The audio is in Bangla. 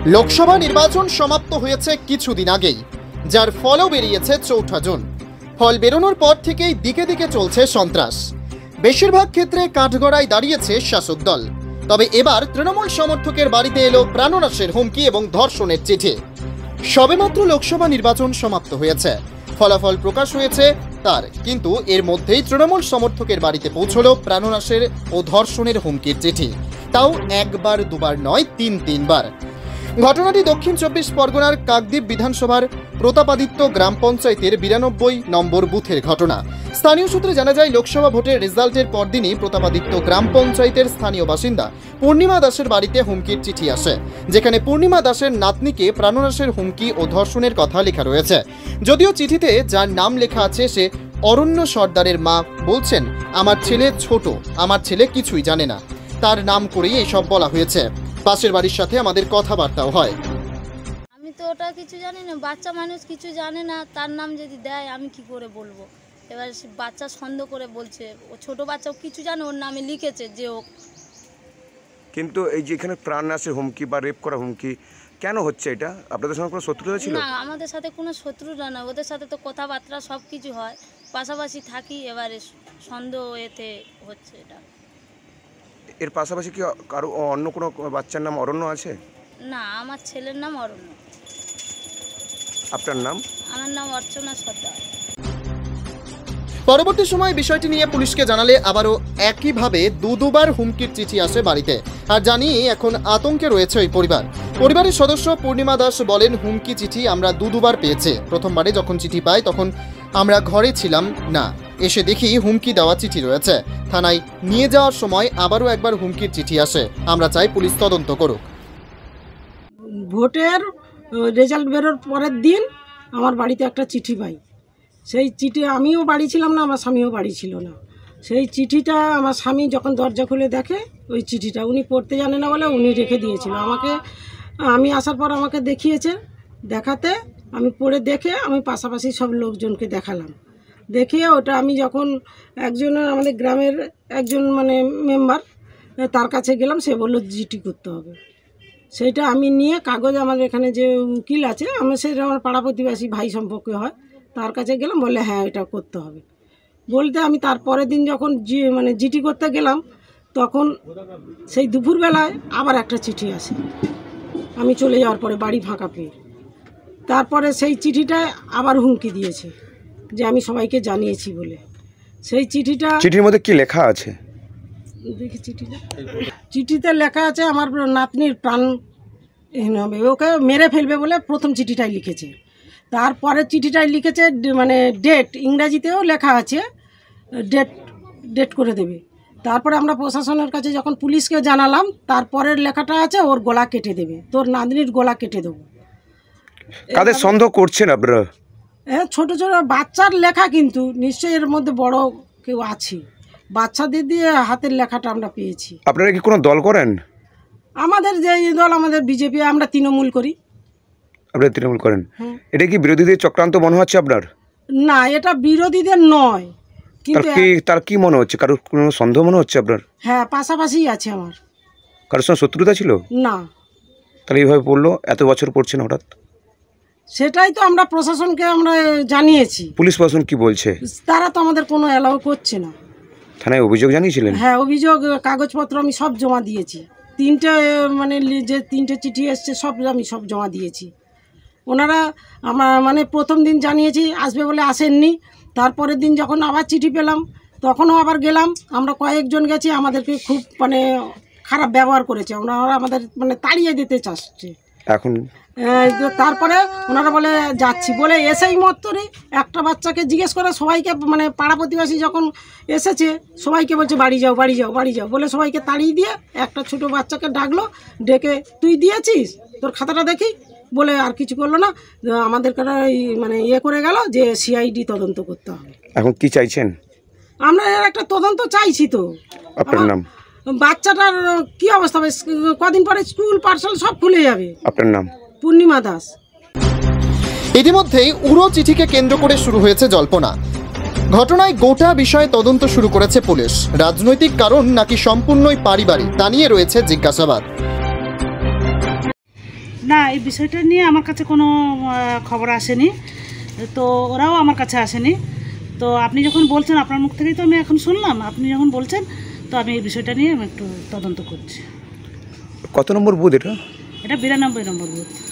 লোকসভা নির্বাচন সমাপ্ত হয়েছে কিছুদিন আগেই, যার ফলও বেরিয়েছে ৪ঠা জুন। ফল বেরোনোর পর থেকেই দিকে দিকে চলছে সন্ত্রাস। বেশিরভাগ ক্ষেত্রে কাঠগড়ায় দাঁড়িয়েছে শাসক দল। তবে এবার তৃণমূল সমর্থকের বাড়িতে এলো প্রাণনাশের হুমকি এবং ধর্ষণের চিঠি। সবেমাত্র লোকসভা নির্বাচন সমাপ্ত হয়েছে, ফলাফল প্রকাশ হয়েছে তার, কিন্তু এর মধ্যেই তৃণমূল সমর্থকের বাড়িতে পৌঁছলো প্রাণনাশের ও ধর্ষণের হুমকির চিঠি। তাও একবার দুবার নয়, তিনবার। ঘটনাটি দক্ষিণ ২৪ পরগনার কাকদ্বীপ বিধানসভার প্রতাপাদিত্য গ্রাম পঞ্চায়েতের ৯২ নম্বর বুথের ঘটনা। স্থানীয় সূত্রে জানা যায়, লোকসভা ভোটের রেজাল্টের পরদিনই প্রতাপাদিত্য গ্রাম পঞ্চায়েতের স্থানীয় বাসিন্দা পূর্ণিমা দাসের বাড়িতে হুমকির চিঠি আসে, যেখানে পূর্ণিমা দাসের নাতনিকে প্রাণনাশের হুমকি ও ধর্ষণের কথা লেখা রয়েছে। যদিও চিঠিতে যার নাম লেখা আছে সে অরণ্য সর্দারের মা, বলছেন, আমার ছেলে ছোট, আমার ছেলে কিছুই জানে না। তার নাম করেই এসব বলা হয়েছে। পাশের বাড়ির সাথে আমাদের কথাবার্তাও হয়। আমি তো ওটা কিছু জানি না, বাচ্চা মানুষ কিছু জানে না, তার নাম যদি দেয় আমি কি করে বলবো। এবার বাচ্চা সন্দেহ করে বলছে, ও ছোট বাচ্চাও কিছু জানে, ওর নামে লিখেছে যে ও। কিন্তু এই যে এখানে প্রাণনাশের হুমকি বা রেপ করা হুমকি কেন হচ্ছে? এটা আপনাদের সঙ্গে কোনো শত্রুতা ছিল? না, আমাদের সাথে কোনো শত্রুতা না, ওদের সাথে তো কথাবার্তা সব কিছু হয়, পাশাপাশি থাকি, এবারে সন্দেহ এতে হচ্ছে এটা। এর পাশাপাশি কি কারো অন্য কোনো বাচ্চার নাম অরণ্য আছে? না, আমার ছেলের নাম অরণ্য। আপনার নাম? আমার নাম অর্চনা সর্দার। পরবর্তী সময় বিষয়টি নিয়ে পুলিশকে জানালে আবারও একইভাবে দুবার হুমকির চিঠি আসে বাড়িতে। আর জানি এখন আতঙ্কে রয়েছে ওই পরিবারের সদস্য পূর্ণিমা দাস বলেন, হুমকি চিঠি আমরা দুবার পেয়েছে। প্রথমবারে যখন চিঠি পাই তখন আমরা ঘরে ছিলাম না, এসে দেখি হুমকি দেওয়া চিঠি রয়েছে। থানায় নিয়ে যাওয়ার সময় আবারও একবার হুমকির চিঠি আসে। আমরা চাই পুলিশ তদন্ত করুক। ভোটের রেজাল্ট বেরোর পরের দিন আমার বাড়িতে একটা চিঠি পাই। সেই চিঠি, আমিও বাড়ি ছিলাম না, আমার স্বামীও বাড়ি ছিল না। সেই চিঠিটা আমার স্বামী যখন দরজা খুলে দেখে, ওই চিঠিটা উনি পড়তে জানে না বলে উনি রেখে দিয়েছিল আমাকে। আমি আসার পর আমাকে দেখিয়েছে, দেখাতে আমি পড়ে দেখে আমি পাশাপাশি সব লোকজনকে দেখালাম। দেখিয়ে ওটা আমি যখন একজন আমাদের গ্রামের একজন মেম্বার, তার কাছে গেলাম, সে বলল জিটি করতে হবে। সেইটা আমি নিয়ে কাগজ, আমাদের এখানে যে উকিল আছে, আমি সেটা আমার পাড়া প্রতিবেশী ভাই সম্পর্কে হয়, তার কাছে গেলাম, বললে হ্যাঁ এটা করতে হবে। বলতে আমি তারপরের দিন যখন জিটি করতে গেলাম, তখন সেই দুপুরবেলায় আবার একটা চিঠি আসে। আমি চলে যাওয়ার পরে বাড়ি ফাঁকা পেয়ে, তারপরে সেই চিঠিটায় আবার হুমকি দিয়েছে যে আমি সবাইকে জানিয়েছি বলে। সেই চিঠির মধ্যে কি লেখা আছে দেখি। চিঠিতে লেখা আছে আমার নাতনির প্রাণ হবে, ওকে মেরে ফেলবে বলে প্রথম চিঠিটাই লিখেছে। তারপরে চিঠিটাই লিখেছে ডেট, ইংরাজিতেও লেখা আছে ডেট করে দেবে। তারপরে আমরা প্রশাসনের কাছে যখন পুলিশকে জানালাম, তারপরের লেখাটা আছে ওর গলা কেটে দেবে, তোর নাতনির গলা কেটে দেবো। কাদের সন্দেহ করছেন আপনারা? হ্যাঁ, ছোট ছোট বাচ্চার লেখা, কিন্তু নিশ্চয়ই এর মধ্যে বড় কেউ আছে। বাচ্চাদের দিয়ে হাতের লেখাটা আমরা পেয়েছি। আপনারা কি কোনো দল করেন? আমাদের যে দল, আমাদের বিজেপি, আমরা তৃণমূল করি। আপনারা তৃণমূল করেন? এটা কি বিরোধীদের চক্রান্ত মনে হচ্ছে আপনার? না, এটা বিরোধীদের নয়, কিন্তু তার কি মনে হচ্ছে? কারোর কোনো সন্দেহ মনে হচ্ছে আপনার? হ্যাঁ, পাশাপাশি আছে আমার। কারোর সঙ্গে শত্রুতা ছিল? না। তাহলে এইভাবে পড়লো, এত বছর পড়ছেন হঠাৎ? সেটাই তো আমরা প্রশাসনকে আমরা জানিয়েছি। পুলিশ প্রশাসন কি বলছে? তারা তো আমাদের কোনো অ্যালাউ করছে না। থানায় অভিযোগ জানিয়েছিলেন? হ্যাঁ, অভিযোগ, কাগজপত্র আমি সব জমা দিয়েছি। যে তিনটে চিঠি এসছে আমি সব জমা দিয়েছি। ওনারা আমার প্রথম দিন জানিয়েছি আসবে বলে আসেননি। তারপরের দিন যখন আবার চিঠি পেলাম, তখনও আবার গেলাম। আমরা কয়েকজন গেছি, আমাদেরকে খুব খারাপ ব্যবহার করেছে। আমাদের তাড়িয়ে দিতে চাচ্ছে এখন। তারপরে ওনারা বলে যাচ্ছি বলে এসেই মত্তরে একটা বাচ্চাকে জিজ্ঞেস করে সবাইকে, পাড়া প্রতিবেশী যখন এসেছে সবাইকে বলছে বাড়ি যাও বাড়ি যাও বাড়ি যাও বলে সবাইকে তাড়িয়ে দিয়ে একটা ছোট বাচ্চাকে ডাকলো, ডেকে তুই দিয়েছিস, তোর খাতাটা দেখি বলে আর কিছু করলো না। আমাদের ইয়ে করে গেল যে সিআইডি তদন্ত করতে হবে। এখন কি চাইছেন? আমরা এর একটা তদন্ত চাইছি। তো আপনার নাম? বাচ্চাটার কি অবস্থা হবে? কদিন পরে স্কুল পাঠশালা সব খুলে যাবে। আপনার নাম? পূর্ণিমা দাস। ইতিমধ্যেই উড়ো চিঠিকে কেন্দ্র করে শুরু হয়েছে জল্পনা। ঘটনায় গোটা বিষয়ে তদন্ত শুরু করেছে পুলিশ। রাজনৈতিক কারণ নাকি সম্পূর্ণই পারিবারিক, তা নিয়ে রয়েছে জিজ্ঞাসাবাদ। না, এই বিষয়টা নিয়ে আমার কাছে কোনো খবর আসেনি, তো ওরাও আমার কাছে আসেনি। তো আপনি যখন বলছেন, আপনার মুখ থেকেই তো আমি এখন শুনলাম, আপনি যখন বলছেন, তো আমি এই বিষয়টা নিয়ে আমি একটু তদন্ত করছি। কত নম্বর বুথ এটা? এটা 92 নম্বর বুথ।